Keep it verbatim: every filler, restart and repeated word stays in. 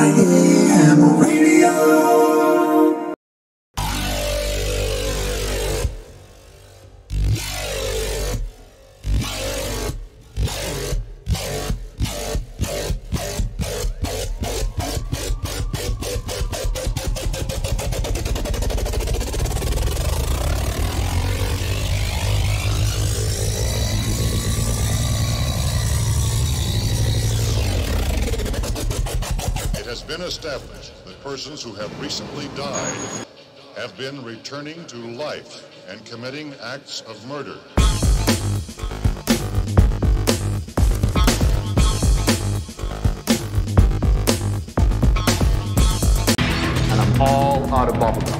I E M Radio. It has been established that persons who have recently died have been returning to life and committing acts of murder. And I'm all out of bubbles.